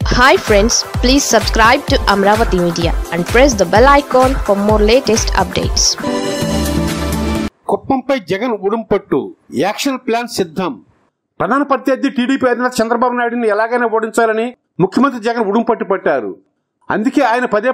Hi friends, please subscribe to Amaravathi Media and press the bell icon for more latest updates. కుప్పంపై జగన్ ఉడుంపట్టు action plan సిద్ధం. ప్రధాన ప్రత్యర్థి TDP అధినేత చంద్రబాబు నాయుడుని ఎలాగైనా ఓడించాలని ముఖ్యమంత్రి జగన్ ఉడుంపట్టు పట్టారు. అందుకే ఆయన పదే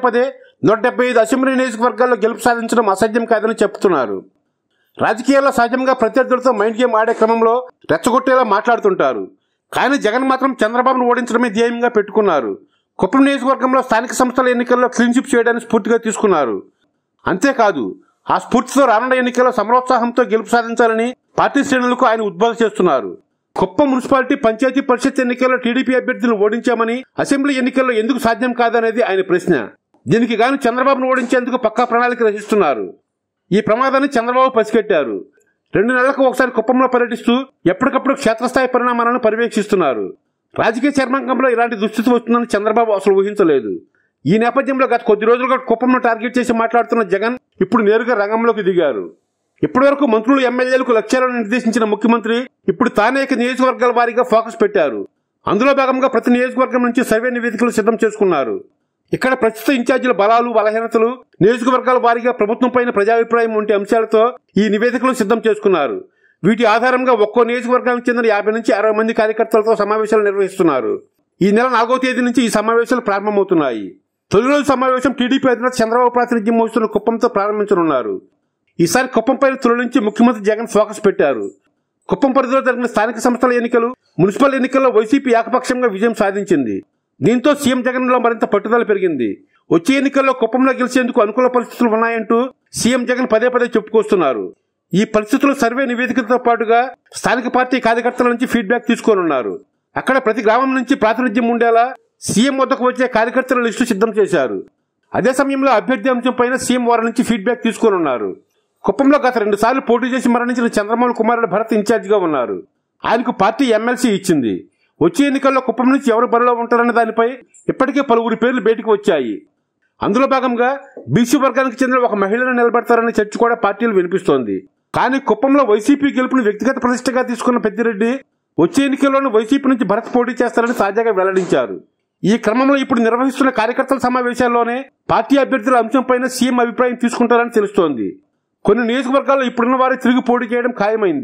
175 అసెంబ్లీ నియోజకవర్గాల్లో గెలుపు సాధించడం అసాధ్యం కాదని చెప్తున్నారు. రాజకీయాల్లో సహజంగా ప్రత్యర్థులతో మైండ్ గేమ్ ఆడే క్రమంలో రెచ్చగొట్టేలా మాట్లాడుతుంటారు. కానీ జగన్ మాత్రం చంద్రబాబును ఓడించడమే ధ్యేయంగా పెట్టుకున్నారు. కుప్పం నియోజకవర్గంలో స్థానిక సంస్థల ఎన్నికల్లో క్లీన్ స్వీప్ చేయడానికి స్ఫూర్తిగా తీసుకున్నారు. అంతేకాదు ఆ స్ఫూర్తితో రానున్న ఎన్నికల్లో సమరోత్సాహంతో గెలుపు సాధించాలని పార్టీ శ్రేణులకు ఆయన ఉద్బోధన చేస్తున్నారు. కుప్పం మున్సిపాలిటీ పంచాయతీ పరిషత్ ఎన్నికల్లో టీడీపీ అభ్యర్థులను ఓడించామని అసెంబ్లీ ఎన్నికల్లో ఎందుకు సాధ్యం కాదనేది ఆయన ప్రశ్న. దీనికి గాను చంద్రబాబును ఓడించేందుకు పక్కా ప్రణాళిక రచిస్తున్నారు. ఈ ప్రమాదాన్ని చంద్రబాబు పసిగట్టారు. 2 నెలలకు ఒకసారి కుప్పంలో పర్యటిస్తూ ఎప్పటికప్పుడు క్షేత్రస్థాయి పరిణామాలను పర్యవేక్షిస్తున్నారు. రాజకీయ చర్మాంకంలో ఇలాంటి దుస్థితి వస్తుందని చంద్రబాబు అసలు ఊహించలేదు. ఈ నేపథ్యంలో గత కొద్ది రోజులుగా కుప్పంను టార్గెట్ చేసి మాట్లాడుతున్న జగన్ ఇప్పుడు నేరుగా రంగంలోకి దిగారు. ఇప్పటివరకు మంత్రులు ఎమ్మెల్యేలకు లక్ష్యాలను నిర్దేశించిన ముఖ్యమంత్రి ఇప్పుడు తానే నియోజకవర్గాల వారీగా ఫోకస్ పెట్టారు. అందులో భాగంగా ప్రతి నియోజకవర్గం నుంచి సర్వే నివేదికలు సిద్ధం చేసుకున్నారు. ఇక్కడ ప్రస్తుత ఇన్ఛార్జీల బలాలు బలహీనతలు, నియోజకవర్గాల వారీగా ప్రభుత్వంపైన ప్రజాభిప్రాయం వంటి అంశాలతో ఈ నివేదికలు సిద్ధం చేసుకున్నారు. వీటి ఆధారంగా ఒక్కో నియోజకవర్గానికి చెందిన 50 నుంచి 60 మంది కార్యకర్తలతో సమావేశాలు నిర్వహిస్తున్నారు. ఈ నెల 4వ తేదీ నుంచి ఈ సమావేశాలు ప్రారంభమవుతున్నాయి. తొలి రోజు సమావేశం టీడీపీ అధినేత చంద్రబాబు ప్రాతినిధ్యం వహిస్తున్న కుప్పంతో ప్రారంభించనున్నారు. ఈసారి కుప్పంపై తొలి నుంచి ముఖ్యమంత్రి జగన్ ఫోకస్ పెట్టారు. కుప్పం పరిధిలో జరిగిన స్థానిక సంస్థల ఎన్నికలు, మున్సిపల్ ఎన్నికల్లో వైసీపీ ఏకపక్షంగా విజయం సాధించింది. దీంతో సీఎం జగన్ లో మరింత పట్టుదల పెరిగింది. వచ్చే ఎన్నికల్లో కుప్పంలో గెలిచేందుకు అనుకూల పరిస్థితులు ఉన్నాయంటూ సీఎం జగన్ పదే చెప్పుకొస్తున్నారు. ఈ పరిస్థితులు సర్వే నివేదికలతో పాటుగా స్థానిక పార్టీ కార్యకర్తల నుంచి ఫీడ్బ్యాక్ తీసుకోనున్నారు. అక్కడ ప్రతి గ్రామం నుంచి ప్రాతినిధ్యం ఉండేలా సీఎం వద్దకు వచ్చే కార్యకర్తల లిస్టు సిద్ధం చేశారు. అదే సమయంలో అభ్యర్థి అంశంపైన సీఎం వారి నుంచి ఫీడ్బ్యాక్ తీసుకోనున్నారు. కుప్పంలో గత 2 సార్లు పోటీ చేసి మరణించిన చంద్రమౌళి కుమారుడు భరత్ ఇన్ఛార్జిగా ఉన్నారు. ఆయనకు పార్టీ ఎమ్మెల్సీ ఇచ్చింది. వచ్చే ఎన్నికల్లో కుప్పం నుంచి ఎవరు బరిలో ఉంటారన్న దానిపై ఇప్పటికే పలువురి పేర్లు బయటకు వచ్చాయి. అందులో భాగంగా బీసీ వర్గానికి చెందిన ఒక మహిళను నిలబెడతారనే చర్చ కూడా పార్టీలు వినిపిస్తోంది. కానీ కుప్పంలో వైసీపీ గెలుపును వ్యక్తిగత ప్రతిష్టగా తీసుకున్న పెద్దిరెడ్డి వచ్చే ఎన్నికల్లోనూ వైసీపీ నుంచి భరత్ పోటీ చేస్తారని తాజాగా వెల్లడించారు. ఈ క్రమంలో ఇప్పుడు నిర్వహిస్తున్న కార్యకర్తల సమావేశాల్లోనే పార్టీ అభ్యర్థుల అంశంపైన సీఎం అభిప్రాయం తీసుకుంటారని తెలుస్తోంది. కొన్ని నియోజకవర్గాల్లో ఇప్పుడున్న వారి తిరిగి పోటీ చేయడం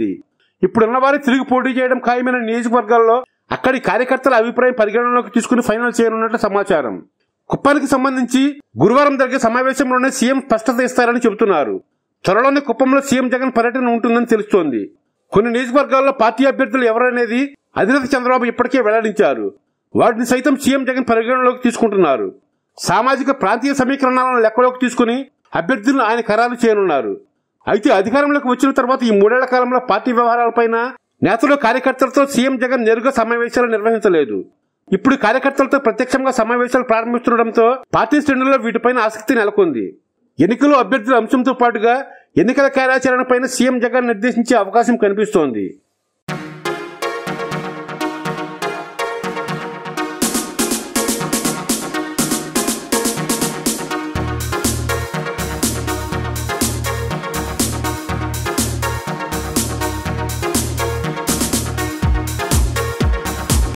ఖాయమైన నియోజకవర్గాల్లో అక్కడి కార్యకర్తల అభిప్రాయం పరిగణనలోకి తీసుకుని ఫైనల్ చేయనున్నట్లు సమాచారం. కుప్పానికి సంబంధించి గురువారం జరిగే సమావేశంలోనే సీఎం స్పష్టత ఇస్తారని చెబుతున్నారు. త్వరలోనే కుప్పంలో సీఎం జగన్ పర్యటన ఉంటుందని తెలుస్తోంది. కొన్ని నియోజకవర్గాల్లో పార్టీ అభ్యర్థులు ఎవరనేది అధినేత చంద్రబాబు ఇప్పటికే వెల్లడించారు. వాటిని సైతం సీఎం జగన్ పరిగణనలోకి తీసుకుంటున్నారు. సామాజిక ప్రాంతీయ సమీకరణాలను లెక్కలోకి తీసుకుని అభ్యర్థులను ఆయన ఖరారు చేయనున్నారు. అయితే అధికారంలోకి వచ్చిన తర్వాత ఈ 3 ఏళ్ల కాలంలో పార్టీ వ్యవహారాలపైన నేతలు కార్యకర్తలతో సీఎం జగన్ నేరుగా సమావేశాలు నిర్వహించలేదు. ఇప్పుడు కార్యకర్తలతో ప్రత్యక్షంగా సమావేశాలు ప్రారంభిస్తుండటంతో పార్టీ శ్రేణుల్లో వీటిపైన ఆసక్తి నెలకొంది. ఎన్నికలు అభ్యర్థుల అంశంతో పాటుగా ఎన్నికల కార్యాచరణపైన సీఎం జగన్ నిర్దేశించే అవకాశం కనిపిస్తోంది.